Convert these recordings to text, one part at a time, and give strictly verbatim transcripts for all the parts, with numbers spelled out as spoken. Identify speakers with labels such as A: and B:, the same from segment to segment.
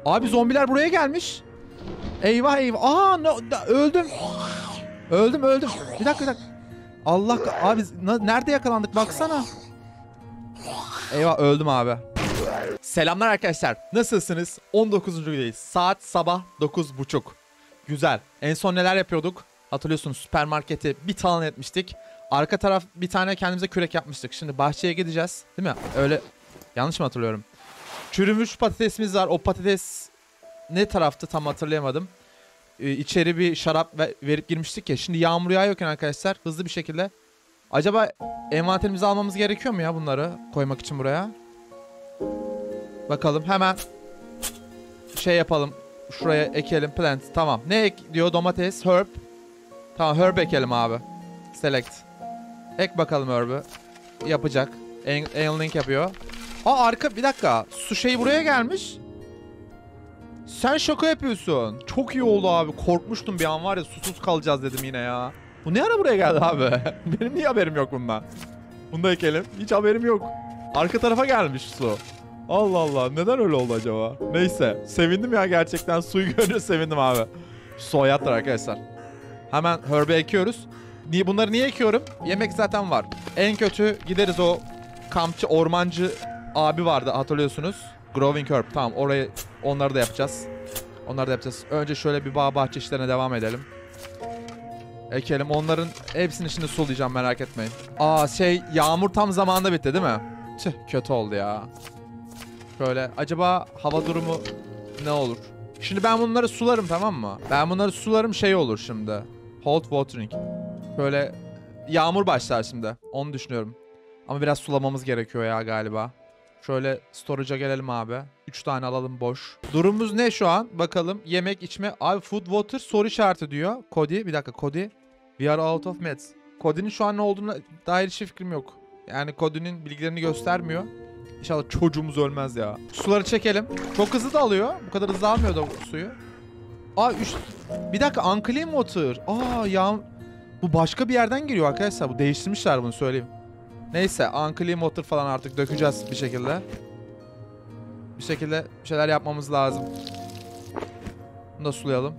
A: Abi zombiler buraya gelmiş. Eyvah eyvah. Aa no, öldüm. Öldüm öldüm. Bir dakika bir dakika. Allah abi nerede yakalandık baksana. Eyvah öldüm abi. Selamlar arkadaşlar. Nasılsınız? on dokuzuncu gündeyiz. Saat sabah dokuz buçuk. Güzel. En son neler yapıyorduk? Hatırlıyorsunuz süpermarketi bir talan etmiştik. Arka taraf bir tane kendimize kürek yapmıştık. Şimdi bahçeye gideceğiz. Değil mi? Öyle yanlış mı hatırlıyorum? Çürümüş patatesimiz var. O patates ne taraftı tam hatırlayamadım. Ee, içeri bir şarap ve verip girmiştik ya. Şimdi yağmur yağıyorken arkadaşlar hızlı bir şekilde. Acaba envanterimizi almamız gerekiyor mu ya bunları koymak için buraya? Bakalım hemen şey yapalım. Şuraya ekelim plant. Tamam. Ne ek diyor? Domates, herb. Tamam herb ekelim abi. Select. Ek bakalım herb'ü. Yapacak. Anlink yapıyor. Aa arka bir dakika. Su şeyi buraya gelmiş. Sen şaka yapıyorsun. Çok iyi oldu abi. Korkmuştum bir an var ya susuz kalacağız dedim yine ya. Bu ne ara buraya geldi abi? Benim niye haberim yok bundan? Bunu da ekelim. Hiç haberim yok. Arka tarafa gelmiş su. Allah Allah. Neden öyle oldu acaba? Neyse. Sevindim ya gerçekten. Suyu görünce sevindim abi. Soyattır arkadaşlar. Hemen herb'e ekiyoruz. Niye, bunları niye ekiyorum? Yemek zaten var. En kötü gideriz o kampçı, ormancı abi vardı hatırlıyorsunuz. Growing herb. Tamam orayı onları da yapacağız. Onları da yapacağız. Önce şöyle bir bağ bahçe işlerine devam edelim. Ekelim. Onların hepsini şimdi sulayacağım merak etmeyin. Aa şey yağmur tam zamanında bitti değil mi? Tüh kötü oldu ya. Şöyle acaba hava durumu ne olur? Şimdi ben bunları sularım tamam mı? Ben bunları sularım şey olur şimdi. Hold watering. Böyle yağmur başlar şimdi. Onu düşünüyorum. Ama biraz sulamamız gerekiyor ya galiba. Şöyle storage'a gelelim abi. üç tane alalım boş. Durumumuz ne şu an? Bakalım. Yemek, içme. Abi food, water soru işareti diyor. Cody. Bir dakika Cody. We are out of meds. Cody'nin şu an ne olduğuna dair hiçbir fikrim yok. Yani Cody'nin bilgilerini göstermiyor. İnşallah çocuğumuz ölmez ya. Suları çekelim. Çok hızlı da alıyor. Bu kadar hızlı almıyor da suyu. Aa üç... Bir dakika unclean water. Aa ya... Bu başka bir yerden giriyor arkadaşlar. Bu değiştirmişler bunu söyleyeyim. Neyse unclean water falan artık dökeceğiz bir şekilde. Bir şekilde bir şeyler yapmamız lazım. Bunu da sulayalım.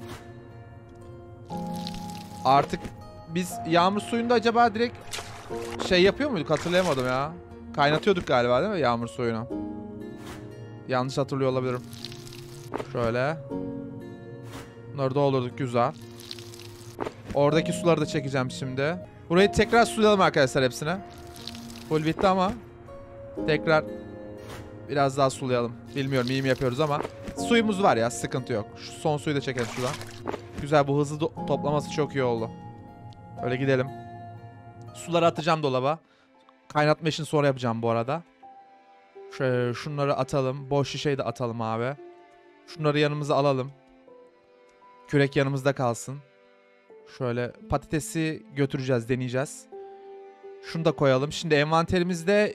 A: Artık biz yağmur suyunda acaba direkt şey yapıyor muyduk hatırlayamadım ya. Kaynatıyorduk galiba değil mi yağmur suyunu? Yanlış hatırlıyor olabilirim. Şöyle. Bunları doldurduk güzel. Oradaki suları da çekeceğim şimdi. Burayı tekrar sulayalım arkadaşlar hepsine. Full bitti ama tekrar biraz daha sulayalım. Bilmiyorum iyi mi yapıyoruz ama suyumuz var ya sıkıntı yok. Şu son suyu da çekelim şuradan. Güzel bu hızlı toplaması çok iyi oldu. Öyle gidelim. Suları atacağım dolaba. Kaynatma işini sonra yapacağım bu arada. Şöyle şunları atalım. Boş şişeyi de atalım abi. Şunları yanımıza alalım. Kürek yanımızda kalsın. Şöyle patatesi götüreceğiz, deneyeceğiz. Şunu da koyalım. Şimdi envanterimizde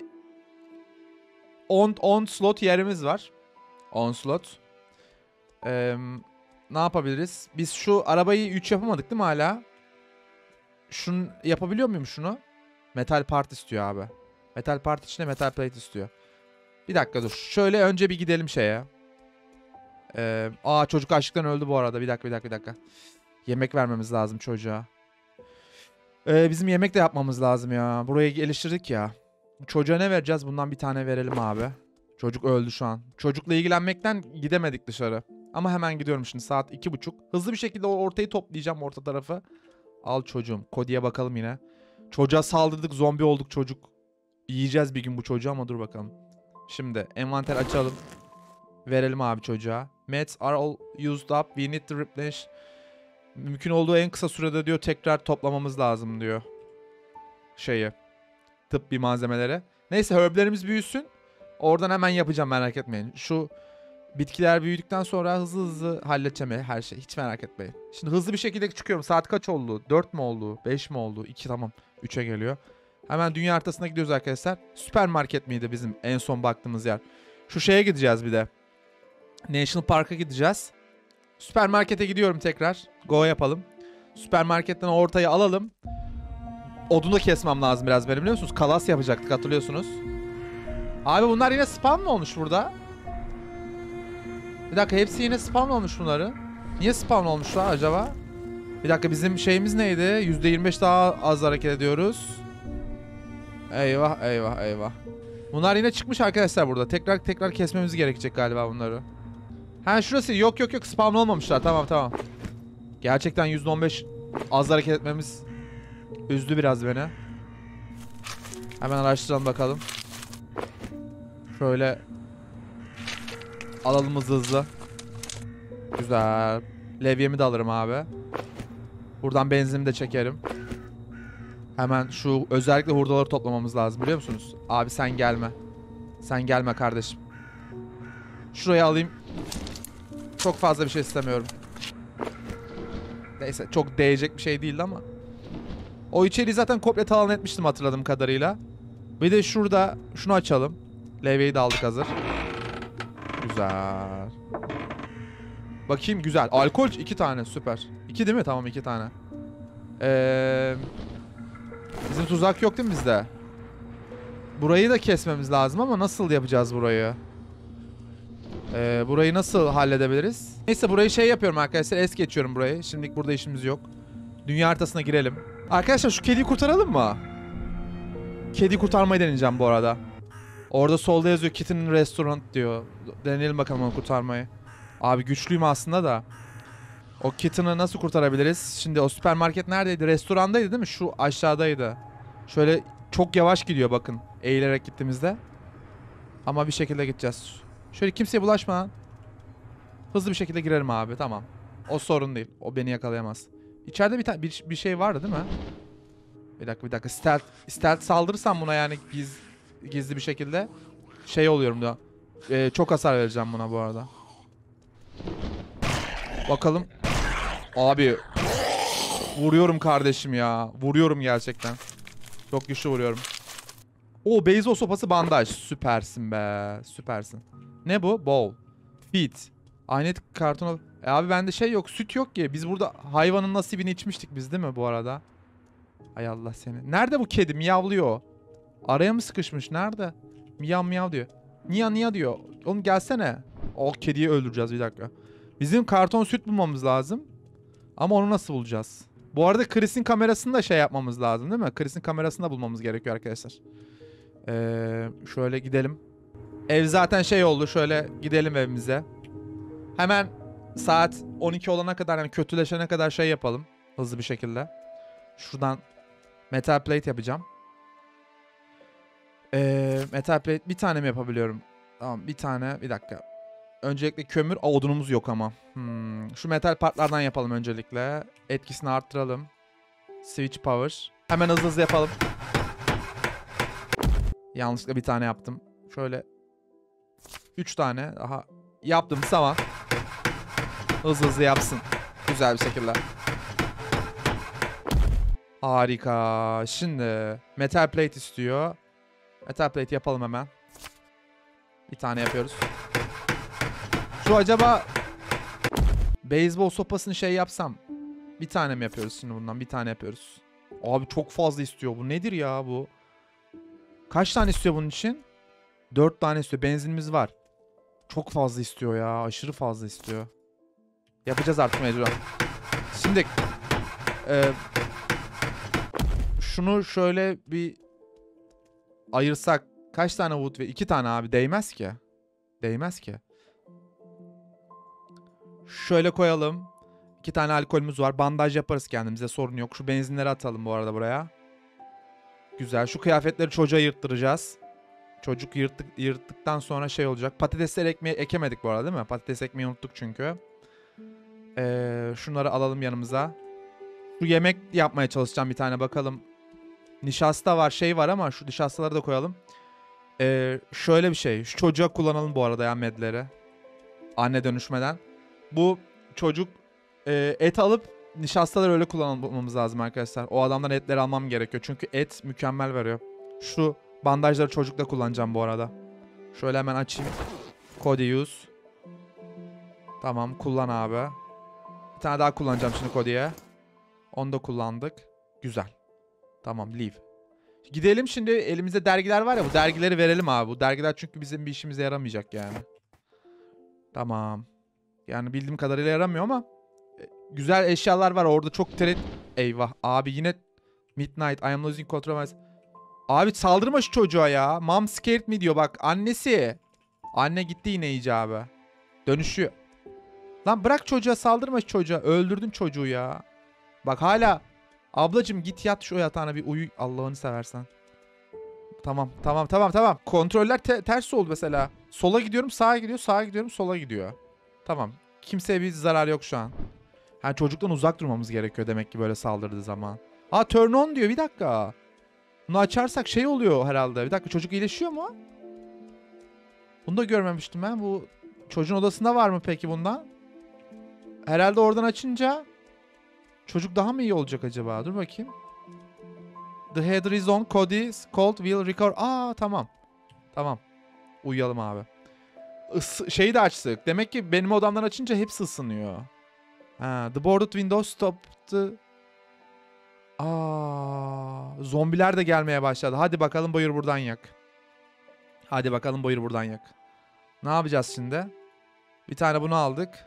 A: on slot yerimiz var. on slot. Ee, ne yapabiliriz? Biz şu arabayı üç yapamadık değil mi hala? Şunu yapabiliyor muyum şunu? Metal part istiyor abi. Metal part içine metal plate istiyor. Bir dakika dur. Şöyle önce bir gidelim şeye. Ee, aa çocuk açlıktan öldü bu arada. Bir dakika bir dakika bir dakika. Yemek vermemiz lazım çocuğa. Ee, bizim yemek de yapmamız lazım ya. Burayı geliştirdik ya. Çocuğa ne vereceğiz? Bundan bir tane verelim abi. Çocuk öldü şu an. Çocukla ilgilenmekten gidemedik dışarı. Ama hemen gidiyorum şimdi. Saat iki buçuk. Hızlı bir şekilde ortayı toplayacağım orta tarafı. Al çocuğum. Cody'ye bakalım yine. Çocuğa saldırdık. Zombi olduk çocuk. Yiyeceğiz bir gün bu çocuğu ama dur bakalım. Şimdi envanter açalım. Verelim abi çocuğa. Meds are all used up. We need to replenish. Mümkün olduğu en kısa sürede diyor tekrar toplamamız lazım diyor. Şeyi. Tıbbi malzemeleri. Neyse herb'lerimiz büyüsün. Oradan hemen yapacağım merak etmeyin. Şu bitkiler büyüdükten sonra hızlı hızlı halledeceğim her şeyi. Hiç merak etmeyin. Şimdi hızlı bir şekilde çıkıyorum. Saat kaç oldu? dört mü oldu? beş mi oldu? iki tamam. üçe geliyor. Hemen dünya haritasına gidiyoruz arkadaşlar. Süpermarket miydi bizim en son baktığımız yer? Şu şeye gideceğiz bir de. National Park'a gideceğiz. Süpermarkete gidiyorum tekrar. Go yapalım. Süpermarketten ortayı alalım. Odunu kesmem lazım biraz benim biliyor musunuz? Kalas yapacaktık hatırlıyorsunuz. Abi bunlar yine spam mı olmuş burada? Bir dakika, hepsi yine spawn olmuş bunları. Niye spawn olmuşlar acaba? Bir dakika, bizim şeyimiz neydi? yüzde yirmi beş daha az hareket ediyoruz. Eyvah eyvah eyvah. Bunlar yine çıkmış arkadaşlar burada. Tekrar tekrar kesmemiz gerekecek galiba bunları. Ha şurası, yok yok yok, spawn olmamışlar. Tamam tamam. Gerçekten yüzde on beş az hareket etmemiz üzdü biraz beni. Hemen araştıralım bakalım. Şöyle alalım hızlı hızlı. Güzel. Levyemi de alırım abi. Buradan benzinimi de çekerim. Hemen şu özellikle hurdaları toplamamız lazım, biliyor musunuz? Abi sen gelme. Sen gelme kardeşim. Şuraya alayım. Çok fazla bir şey istemiyorum. Neyse, çok değecek bir şey değildi ama. O içeriği zaten komple talan etmiştim hatırladığım kadarıyla. Bir de şurada şunu açalım. Levyeyi de aldık hazır. Güzel. Bakayım, güzel. Alkol iki tane, süper. İki değil mi? Tamam, iki tane. Ee, bizim tuzak yok değil mi bizde? Burayı da kesmemiz lazım ama nasıl yapacağız burayı? Ee, burayı nasıl halledebiliriz? Neyse, burayı şey yapıyorum arkadaşlar. Es geçiyorum burayı. Şimdilik burada işimiz yok. Dünya haritasına girelim. Arkadaşlar şu kediyi kurtaralım mı? Kediyi kurtarmayı deneyeceğim bu arada. Orada solda yazıyor Kitchen Restaurant diyor. Deneyelim bakalım onu kurtarmayı. Abi güçlüyüm aslında da. O Kitchen'ı nasıl kurtarabiliriz? Şimdi o süpermarket neredeydi? Restorandaydı değil mi? Şu aşağıdaydı. Şöyle çok yavaş gidiyor bakın. Eğilerek gittiğimizde. Ama bir şekilde gideceğiz. Şöyle kimseye bulaşmadan hızlı bir şekilde girerim abi, tamam. O sorun değil. O beni yakalayamaz. İçeride bir, ta bir, bir şey vardı değil mi? Bir dakika bir dakika. Stealth, stealth saldırırsam buna yani giz, gizli bir şekilde şey oluyorum da. Ee, çok hasar vereceğim buna bu arada. Bakalım. Abi. Vuruyorum kardeşim ya. Vuruyorum gerçekten. Çok güçlü vuruyorum. O beyzbol sopası, bandaj. Süpersin be. Süpersin. Ne bu? Bowl. Feet. Aynet kartonu. E abi bende şey yok. Süt yok ki. Biz burada hayvanın nasibini içmiştik biz değil mi bu arada? Ay Allah seni. Nerede bu kedi? Miyavlıyor. Araya mı sıkışmış? Nerede? Miyav miyav diyor. Niya niya diyor. Oğlum gelsene. O kediyi öldüreceğiz bir dakika. Bizim karton süt bulmamız lazım. Ama onu nasıl bulacağız? Bu arada Chris'in kamerasını da şey yapmamız lazım değil mi? Chris'in kamerasını da bulmamız gerekiyor arkadaşlar. Ee, şöyle gidelim. Ev zaten şey oldu. Şöyle gidelim evimize. Hemen saat on iki olana kadar, yani kötüleşene kadar şey yapalım. Hızlı bir şekilde. Şuradan metal plate yapacağım. Ee, metal plate bir tane mi yapabiliyorum? Tamam, bir tane. Bir dakika. Öncelikle kömür. Aa, odunumuz yok ama. Hmm. Şu metal partlardan yapalım öncelikle. Etkisini arttıralım. Switch power. Hemen hızlı hızlı yapalım. Yanlışlıkla bir tane yaptım. Şöyle. Üç tane daha yaptım. Tamam. Hızlı hızlı yapsın. Güzel bir şekilde. Harika. Şimdi metal plate istiyor. Metal plate yapalım hemen. Bir tane yapıyoruz. Şu acaba beyzbol sopasını şey yapsam, bir tane mi yapıyoruz şimdi bundan? Bir tane yapıyoruz. Abi çok fazla istiyor. Bu nedir ya bu? Kaç tane istiyor bunun için? Dört tane istiyor. Benzinimiz var. Çok fazla istiyor ya. Aşırı fazla istiyor. Yapacağız artık mecburen. Şimdi e, şunu şöyle bir ayırsak kaç tane wood ve iki tane abi değmez ki. Değmez ki. Şöyle koyalım. İki tane alkolümüz var. Bandaj yaparız kendimize, sorun yok. Şu benzinleri atalım bu arada buraya. Güzel. Şu kıyafetleri çocuğa yırttıracağız. Çocuk yırttık, yırttıktan sonra şey olacak. Patatesleri ekmeği ekemedik bu arada değil mi? Patates ekmeği unuttuk çünkü. Ee, şunları alalım yanımıza. Şu yemek yapmaya çalışacağım bir tane, bakalım. Nişasta var, şey var ama şu nişastaları da koyalım. Ee, şöyle bir şey. Şu çocuğa kullanalım bu arada ya medleri. Anne dönüşmeden. Bu çocuk e, et alıp nişastaları öyle kullanmamız lazım arkadaşlar. O adamdan etleri almam gerekiyor. Çünkü et mükemmel veriyor. Şu bandajları çocukla kullanacağım bu arada. Şöyle hemen açayım. Cody use. Tamam, kullan abi. Bir tane daha kullanacağım şimdi Cody'ye. Onu da kullandık. Güzel. Tamam, leave. Gidelim şimdi, elimizde dergiler var ya, bu dergileri verelim abi. Bu dergiler çünkü bizim bir işimize yaramayacak yani. Tamam. Yani bildiğim kadarıyla yaramıyor ama e, güzel eşyalar var orada, çok trade. Eyvah abi, yine Midnight, I am losing control. Abi saldırma şu çocuğa ya. Mom scared me diyor bak, annesi. Anne gitti yine iyice abi. Dönüşüyor. Lan bırak çocuğa, saldırma şu çocuğa. Öldürdün çocuğu ya. Bak hala. Ablacım git yat şu yatağına bir uyu. Allah'ını seversen. Tamam tamam tamam tamam. Kontroller te ters oldu mesela. Sola gidiyorum sağa gidiyor. Sağa gidiyorum sola gidiyor. Tamam. Kimseye bir zarar yok şu an. Ha, çocuktan uzak durmamız gerekiyor demek ki böyle saldırdığı zaman. Aa turn on diyor, bir dakika. Bunu açarsak şey oluyor herhalde. Bir dakika, çocuk iyileşiyor mu? Bunu da görmemiştim ben. Bu çocuğun odasında var mı peki bundan? Herhalde oradan açınca çocuk daha mı iyi olacak acaba? Dur bakayım. The header is on. Cody's cold will recover. Aa tamam. Tamam. Uyuyalım abi. Is şeyi de açtık. Demek ki benim odamdan açınca hepsi ısınıyor. Ha, the boarded window stopped the... Aa, zombiler de gelmeye başladı. Hadi bakalım buyur buradan yak. Hadi bakalım buyur buradan yak. Ne yapacağız şimdi? Bir tane bunu aldık.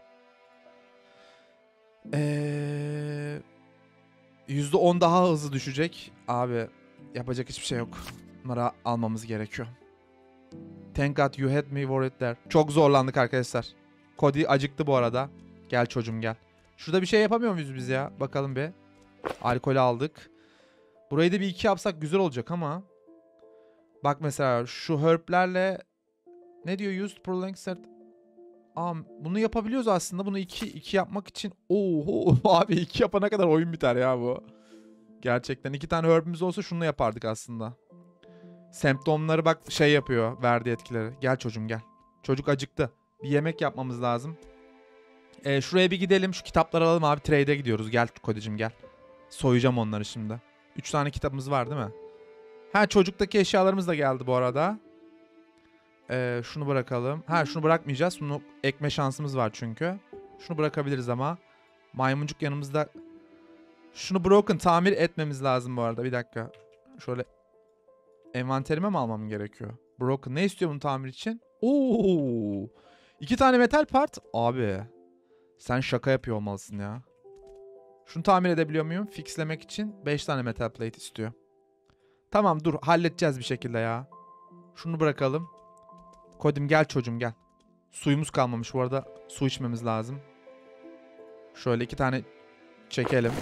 A: Eee... yüzde on daha hızlı düşecek. Abi yapacak hiçbir şey yok. Bunları almamız gerekiyor. Thank God you had me worried there. Çok zorlandık arkadaşlar. Cody acıktı bu arada. Gel çocuğum gel. Şurada bir şey yapamıyor muyuz biz ya? Bakalım bir. Alkolü aldık. Burayı da bir iki yapsak güzel olacak ama. Bak mesela şu herb'lerle ne diyor? Used prolonged set. Aa, bunu yapabiliyoruz aslında. Bunu iki, iki yapmak için. Oho abi, iki yapana kadar oyun biter ya bu. Gerçekten iki tane herb'imiz olsa şunu yapardık aslında. Semptomları bak şey yapıyor, verdiği etkileri. Gel çocuğum gel. Çocuk acıktı. Bir yemek yapmamız lazım. Ee, şuraya bir gidelim. Şu kitapları alalım abi. Trade'e gidiyoruz. Gel Cody'cim gel. Soyacağım onları şimdi. Üç tane kitabımız var değil mi? Ha, çocuktaki eşyalarımız da geldi bu arada. Ee, şunu bırakalım. Ha, şunu bırakmayacağız. Bunu ekme şansımız var çünkü. Şunu bırakabiliriz ama. Maymuncuk yanımızda. Şunu broken tamir etmemiz lazım bu arada. Bir dakika. Şöyle envanterime mi almam gerekiyor? Broken. Ne istiyor bunu tamir için? Oo! İki tane metal part. Abi. Sen şaka yapıyor olmalısın ya. Şunu tamir edebiliyor muyum? Fixlemek için beş tane metal plate istiyor. Tamam dur. Halledeceğiz bir şekilde ya. Şunu bırakalım. Cody'm gel çocuğum gel. Suyumuz kalmamış bu arada. Su içmemiz lazım. Şöyle iki tane çekelim.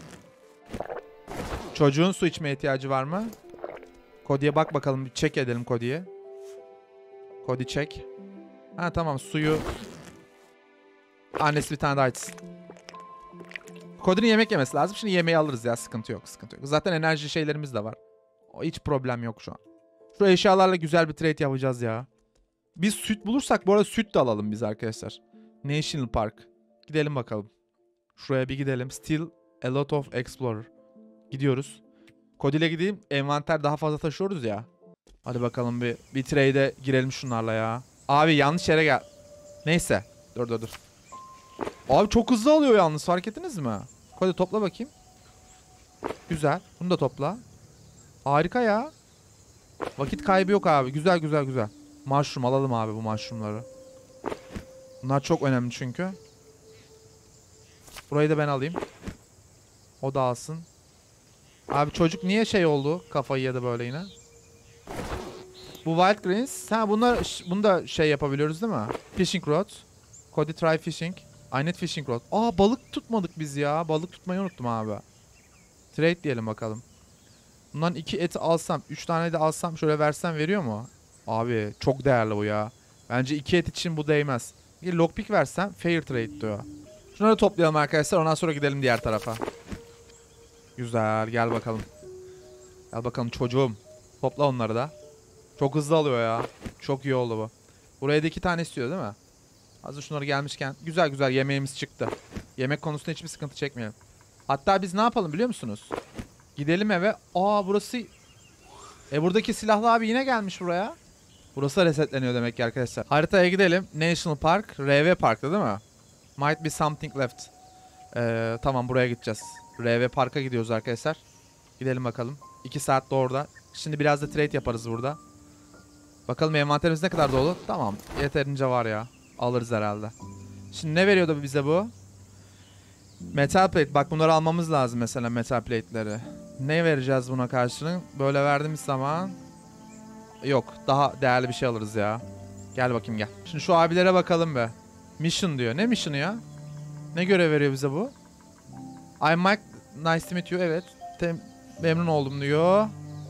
A: Çocuğun su içmeye ihtiyacı var mı? Cody'ye bak bakalım. Bir check edelim Cody'ye. Cody check. Ha tamam, suyu. Annesi bir tane daha içsin. Cody'nin yemek yemesi lazım. Şimdi yemeği alırız ya. Sıkıntı yok. Sıkıntı yok. Zaten enerji şeylerimiz de var. O hiç problem yok şu an. Şu eşyalarla güzel bir trade yapacağız ya. Biz süt bulursak bu arada süt de alalım biz arkadaşlar. National Park. Gidelim bakalım. Şuraya bir gidelim. Still a lot of explorer. Gidiyoruz. Cody ile gideyim. Envanter daha fazla taşıyoruz ya. Hadi bakalım bir, bir trade'e girelim şunlarla ya. Abi yanlış yere gel. Neyse. Dur dur dur. Abi çok hızlı alıyor yalnız, fark ettiniz mi? Cody topla bakayım. Güzel. Bunu da topla. Harika ya. Vakit kaybı yok abi. Güzel güzel güzel. Mushroom alalım abi, bu mushroomları. Bunlar çok önemli çünkü. Burayı da ben alayım. O da alsın. Abi çocuk niye şey oldu? Kafayı yedi böyle yine. Bu wild greens. Ha, bunlar, bunu da şey yapabiliyoruz değil mi? Fishing rod. Cody try fishing. I need fishing rod. Aa, balık tutmadık biz ya. Balık tutmayı unuttum abi. Trade diyelim bakalım. Bundan iki eti alsam, üç tane de alsam, şöyle versem veriyor mu? Abi çok değerli bu ya. Bence iki et için bu değmez. Bir lockpick versem fair trade diyor. Şunları toplayalım arkadaşlar. Ondan sonra gidelim diğer tarafa. Güzel, gel bakalım. Gel bakalım çocuğum. Topla onları da. Çok hızlı alıyor ya. Çok iyi oldu bu. Buraya da iki tane istiyor değil mi? Hazır şunları gelmişken. Güzel güzel yemeğimiz çıktı. Yemek konusunda hiçbir sıkıntı çekmeyelim. Hatta biz ne yapalım biliyor musunuz? Gidelim eve. Aa, burası... E buradaki silahlı abi yine gelmiş buraya. Burası resetleniyor demek ki arkadaşlar. Haritaya gidelim. National Park. R V Park'ta değil mi? Might be something left. Ee, tamam, buraya gideceğiz. R V Park'a gidiyoruz arkadaşlar. Gidelim bakalım. iki saat de orada. Şimdi biraz da trade yaparız burada. Bakalım envanterimiz ne kadar dolu. Tamam. Yeterince var ya. Alırız herhalde. Şimdi ne veriyordu bize bu? Metal plate. Bak bunları almamız lazım mesela, metal plate'leri. Ne vereceğiz buna karşılığında? Böyle verdiğimiz zaman... Yok. Daha değerli bir şey alırız ya. Gel bakayım gel. Şimdi şu abilere bakalım be. Mission diyor. Ne mission'ı ya? Ne görev veriyor bize bu? I'm Mike. Nice to meet you. Evet. Tem memnun oldum diyor.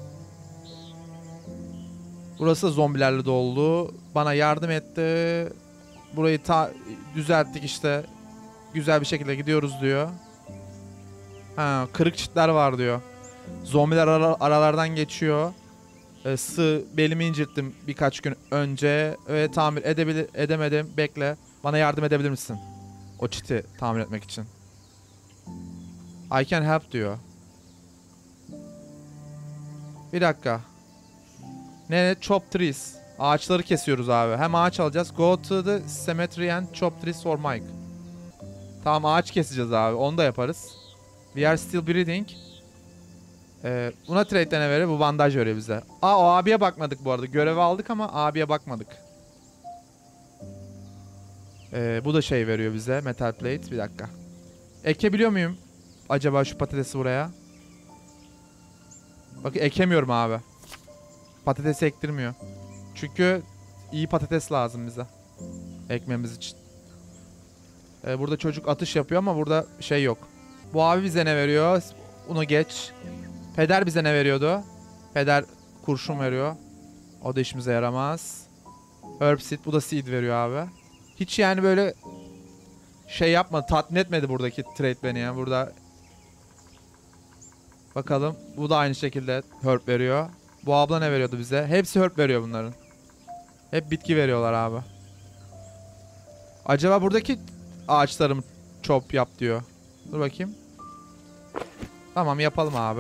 A: Burası zombilerle doldu. Bana yardım etti. Burayı ta düzelttik işte. Güzel bir şekilde gidiyoruz diyor. Ha, kırık çitler var diyor. Zombiler ara aralardan geçiyor. E, sı belimi incittim birkaç gün önce. Ve tamir edebilir edemedim. Bekle. Bana yardım edebilir misin? O çiti tamir etmek için. I can help diyor. Bir dakika. Ne? Chop trees. Ağaçları kesiyoruz abi. Hem ağaç alacağız. Go to the cemetery and chop trees for Mike. Tamam, ağaç keseceğiz abi. Onu da yaparız. We are still breathing. Ee, buna trade'de ne verir? Bu bandaj veriyor bize. Aa, o abiye bakmadık bu arada. Görevi aldık ama abiye bakmadık. Ee, bu da şey veriyor bize. Metal plate. Bir dakika. Ekebiliyor muyum acaba şu patatesi buraya? Bak, ekemiyorum abi. Patatesi ektirmiyor. Çünkü iyi patates lazım bize. Ekmemiz için. Ee, burada çocuk atış yapıyor ama burada şey yok. Bu abi bize ne veriyor? Bunu geç. Peder bize ne veriyordu? Peder kurşun veriyor. O da işimize yaramaz. Herb seed. Bu da seed veriyor abi. Hiç yani böyle şey yapmadı. Tatmin etmedi buradaki trade beni yani. Burada bakalım. Bu da aynı şekilde herb veriyor. Bu abla ne veriyordu bize? Hepsi herb veriyor bunların. Hep bitki veriyorlar abi. Acaba buradaki ağaçları mı chop yap diyor. Dur bakayım. Tamam, yapalım abi.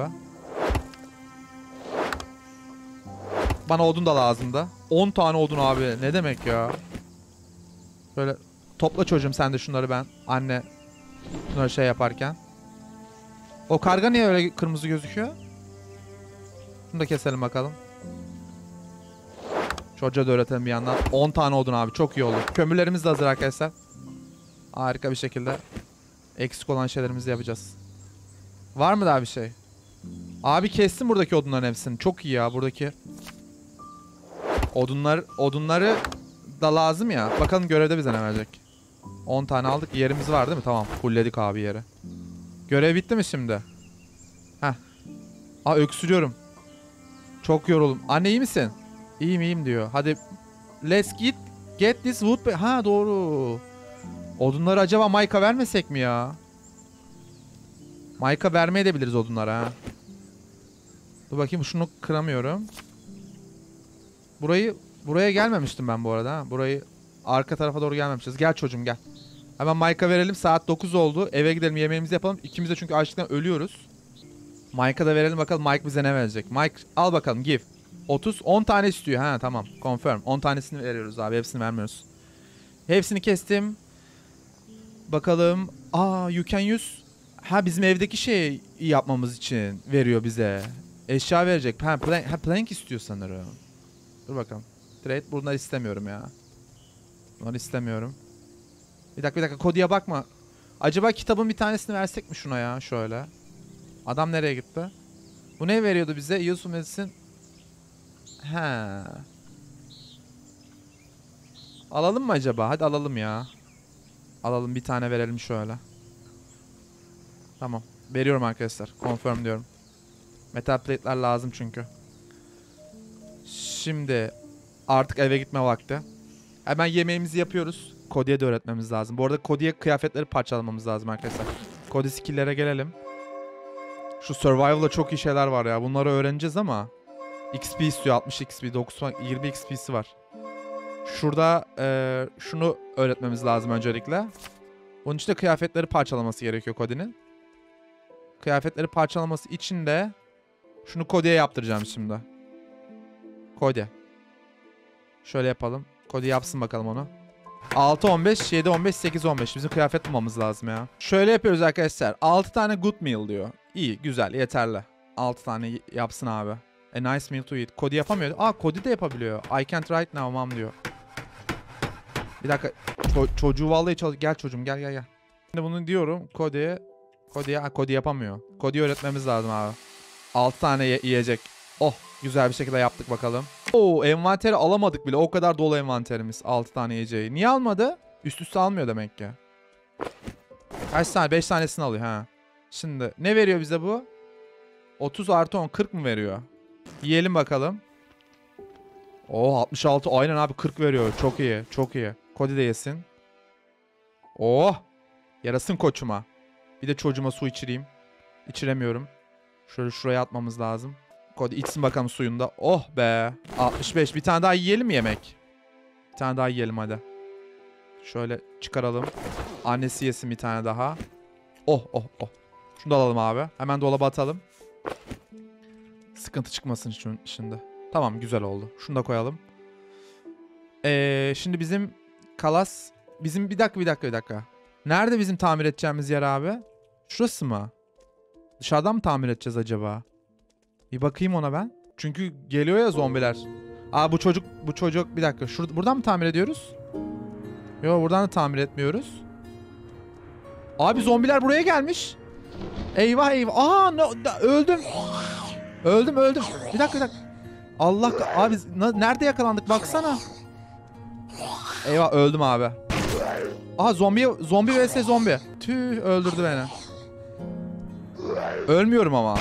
A: Bana odun da lazım da. on tane odun abi. Ne demek ya? Böyle topla çocuğum sen de şunları, ben anne bunları şey yaparken. O karga niye öyle kırmızı gözüküyor? Bunu da keselim bakalım. Çocuğa da öğretelim bir yandan. on tane odun abi. Çok iyi olur. Kömürlerimiz de hazır arkadaşlar. Harika bir şekilde eksik olan şeylerimizi yapacağız. Var mı daha bir şey? Abi kestim buradaki odunların hepsini. Çok iyi ya buradaki. Odunlar, odunları da lazım ya. Bakalım görevde bize ne verecek. on tane aldık. Yerimiz var değil mi? Tamam. Fullledik abi yeri. Görev bitti mi şimdi? Heh. Aa, öksürüyorum. Çok yoruldum. Anne iyi misin? İyiyim iyiyim diyor. Hadi. Let's get, get this wood. Ha doğru. Odunları acaba Mike'a vermesek mi ya? Mike'a vermeye de biliriz odunlara ha. Dur bakayım, şunu kıramıyorum. Burayı buraya gelmemiştim ben bu arada ha. Burayı arka tarafa doğru gelmemişiz. Gel çocuğum gel. Hemen Mike'a verelim. Saat dokuz oldu. Eve gidelim, yemeğimizi yapalım. İkimiz de çünkü açlıktan ölüyoruz. Mike'a da verelim bakalım Mike bize ne verecek. Mike al bakalım, give. otuz on tane istiyor. Ha tamam. Confirm. on tanesini veriyoruz abi. Hepsini vermiyoruz. Hepsini kestim. Bakalım. Aa, you can use. Ha, bizim evdeki şeyi yapmamız için veriyor bize. Eşya verecek. Ha plank, ha, plank istiyor sanırım. Dur bakalım. Trade, bunları istemiyorum ya. Bunları istemiyorum. Bir dakika bir dakika. Cody'ye bakma. Acaba kitabın bir tanesini versek mi şuna ya? Şöyle. Adam nereye gitti? Bu ne veriyordu bize? Useful medicine. He. Alalım mı acaba? Hadi alalım ya. Alalım, bir tane verelim şöyle. Tamam. Veriyorum arkadaşlar. Confirm diyorum. Metal plate'ler lazım çünkü. Şimdi artık eve gitme vakti. Hemen yemeğimizi yapıyoruz. Cody'ye de öğretmemiz lazım. Bu arada Cody'ye kıyafetleri parçalamamız lazım arkadaşlar. Cody skill'lere gelelim. Şu survival'da çok iyi şeyler var ya. Bunları öğreneceğiz ama X P istiyor. altmış X P, doksan, yirmi X P'si var. Şurada e, şunu öğretmemiz lazım öncelikle. Bunun için de kıyafetleri parçalaması gerekiyor Cody'nin. Kıyafetleri parçalaması için de şunu Cody'ye yaptıracağım şimdi. Cody. Şöyle yapalım. Cody yapsın bakalım onu. altı on beş, yedi on beş, sekiz on beş. Bizim kıyafet bulmamız lazım ya. Şöyle yapıyoruz arkadaşlar. altı tane good meal diyor. İyi, güzel, yeterli. altı tane yapsın abi. A nice meal to eat. Cody yapamıyor. Aa, Cody de yapabiliyor. I can't right now mom diyor. Bir dakika. Ço çocuğu vallahi çalış. Gel çocuğum gel gel gel. Şimdi bunu diyorum Cody'ye. Cody'ye Cody yapamıyor. Cody'yi öğretmemiz lazım abi. altı tane yiyecek. Oh güzel bir şekilde yaptık bakalım. Oo envanteri alamadık bile. O kadar dolu envanterimiz. altı tane yiyeceği. Niye almadı? Üst üste almıyor demek ki. Kaç tane? beş tanesini alıyor ha. Şimdi ne veriyor bize bu? otuz artı on kırk mı veriyor? Yiyelim bakalım. Oo altmış altı aynen abi kırk veriyor. Çok iyi çok iyi. Cody de yesin. Oh yarasın koçuma. Bir de çocuğuma su içireyim. İçiremiyorum. Şöyle şuraya atmamız lazım. Cody içsin bakalım suyunda. Oh be. altmış beş bir tane daha yiyelim mi yemek? Bir tane daha yiyelim hadi. Şöyle çıkaralım. Annesi yesin bir tane daha. Oh oh oh. Şunu da alalım abi. Hemen dolaba atalım. Sıkıntı çıkmasın şimdi. Tamam güzel oldu. Şunu da koyalım. Ee, şimdi bizim kalas. Bizim bir dakika bir dakika bir dakika. Nerede bizim tamir edeceğimiz yer abi? Şurası mı? Dışarıdan mı tamir edeceğiz acaba? Bir bakayım ona ben. Çünkü geliyor ya zombiler. Aa bu çocuk bu çocuk bir dakika. Şurada buradan mı tamir ediyoruz? Yok buradan da tamir etmiyoruz. Abi zombiler buraya gelmiş. Eyvah eyvah. Aa no, öldüm. Öldüm öldüm. Bir dakika bir dakika. Allah abi nerede yakalandık baksana. Eyvah öldüm abi. Aha zombi zombi vs zombi. Tüh öldürdü beni. Ölmüyorum ama.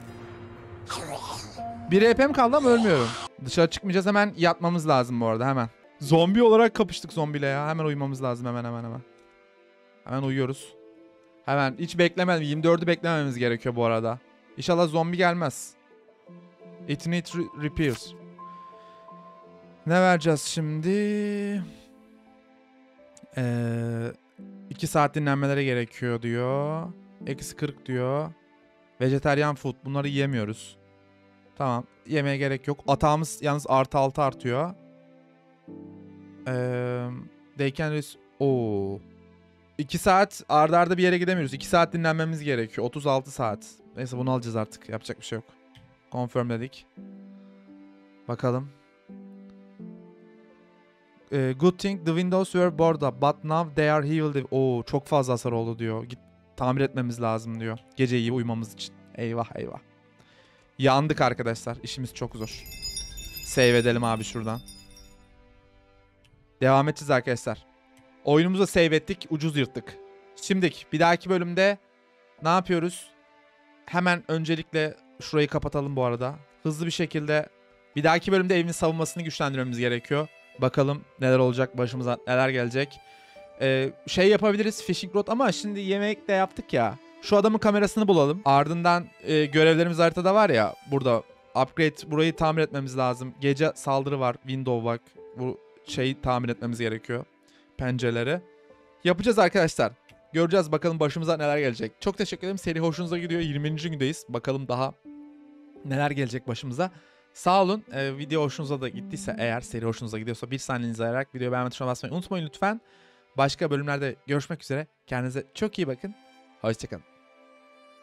A: Bir H P'm kaldı ama ölmüyorum. Dışarı çıkmayacağız, hemen yatmamız lazım bu arada hemen. Zombi olarak kapıştık zombiyle ya. Hemen uyumamız lazım hemen hemen hemen. Hemen uyuyoruz. Hemen hiç beklemedim. yirmi dördü beklememiz gerekiyor bu arada. İnşallah zombi gelmez. It needs repairs. Ne vereceğiz şimdi? Ee, iki saat dinlenmeleri gerekiyor diyor. Eksi kırk diyor. Vejeteryan food. Bunları yiyemiyoruz. Tamam. Yemeye gerek yok. Atağımız yalnız artı altı artıyor. Ee, they can res- Oo. iki saat arda arda bir yere gidemiyoruz. iki saat dinlenmemiz gerekiyor. otuz altı saat. Neyse bunu alacağız artık. Yapacak bir şey yok. Confirm dedik. Bakalım. Ee, good thing the windows were boarded up, but now they are healed. Oo çok fazla hasar oldu diyor. Git tamir etmemiz lazım diyor. Gece iyi uyumamız için. Eyvah eyvah. Yandık arkadaşlar. İşimiz çok zor. Save edelim abi şuradan. Devam edeceğiz arkadaşlar. Oyunumuzu save ettik. Ucuz yırttık. Şimdilik bir dahaki bölümde ne yapıyoruz? Hemen öncelikle şurayı kapatalım bu arada. Hızlı bir şekilde bir dahaki bölümde evin savunmasını güçlendirmemiz gerekiyor. Bakalım neler olacak, başımıza neler gelecek. Ee, şey yapabiliriz, fishing rod, ama şimdi yemek de yaptık ya. Şu adamın kamerasını bulalım. Ardından e, görevlerimiz haritada var ya. Burada upgrade, burayı tamir etmemiz lazım. Gece saldırı var. Window bak. Bu şeyi tamir etmemiz gerekiyor. Pencereleri. Yapacağız arkadaşlar. Göreceğiz bakalım başımıza neler gelecek. Çok teşekkür ederim. Seri hoşunuza gidiyor. yirminci gündeyiz. Bakalım daha neler gelecek başımıza. Sağ olun. Ee, video hoşunuza da gittiyse, eğer seri hoşunuza gidiyorsa bir saniyenizi ayırarak videoyu beğenme tuşuna basmayı unutmayın lütfen. Başka bölümlerde görüşmek üzere. Kendinize çok iyi bakın. Hoşçakalın.